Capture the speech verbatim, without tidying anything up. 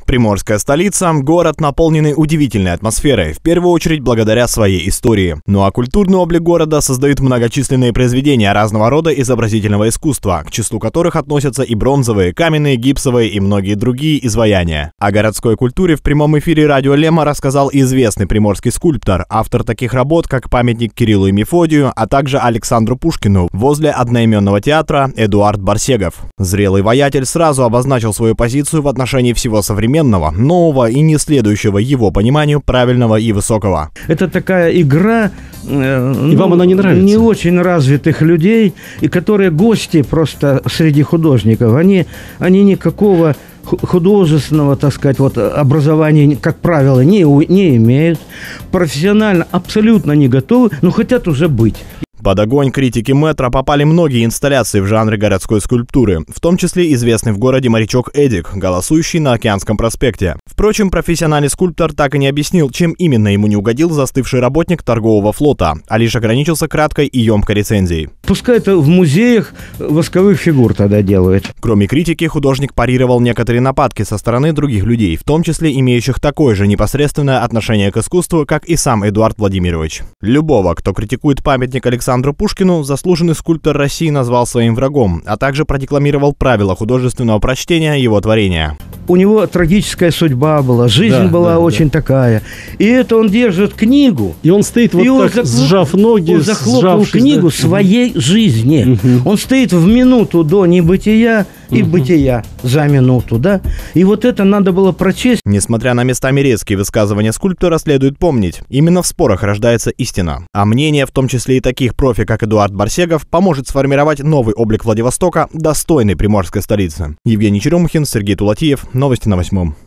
Приморская столица – город, наполненный удивительной атмосферой, в первую очередь благодаря своей истории. Ну а культурный облик города создают многочисленные произведения разного рода изобразительного искусства, к числу которых относятся и бронзовые, каменные, гипсовые и многие другие изваяния. О городской культуре в прямом эфире радио Лема рассказал известный приморский скульптор, автор таких работ, как памятник Кириллу и Мефодию, а также Александру Пушкину возле одноименного театра Эдуард Барсегов. Зрелый воятель сразу обозначил свою позицию в отношении всего современного, нового и не следующего его пониманию правильного и высокого. Это такая игра, э, и ну, вам она не нравится? Не очень развитых людей, и которые гости просто среди художников. Они, они никакого художественного, так сказать, вот, образования, как правило, не, не имеют. Профессионально абсолютно не готовы, но хотят уже быть. Под огонь критики метро попали многие инсталляции в жанре городской скульптуры, в том числе известный в городе морячок Эдик, голосующий на Океанском проспекте. Впрочем, профессиональный скульптор так и не объяснил, чем именно ему не угодил застывший работник торгового флота, а лишь ограничился краткой и емкой рецензией. Пускай это в музеях восковых фигур тогда делают. Кроме критики, художник парировал некоторые нападки со стороны других людей, в том числе имеющих такое же непосредственное отношение к искусству, как и сам Эдуард Владимирович. Любого, кто критикует памятник Александру Александру Пушкину, заслуженный скульптор России назвал своим врагом, а также продекламировал правила художественного прочтения его творения. У него трагическая судьба была, жизнь да, была да, очень да. такая. И это он держит книгу. И он стоит вот так, захлоп... сжав ноги, он захлопнул книгу да? своей угу. жизни. Угу. Он стоит в минуту до небытия и угу. бытия за минуту, да? И вот это надо было прочесть. Несмотря на местами резкие высказывания скульптора, следует помнить, именно в спорах рождается истина. А мнение, в том числе и таких профи, как Эдуард Барсегов, поможет сформировать новый облик Владивостока, достойный приморской столицы. Евгений Черемухин, Сергей Тулатиев. Новости на восьмом.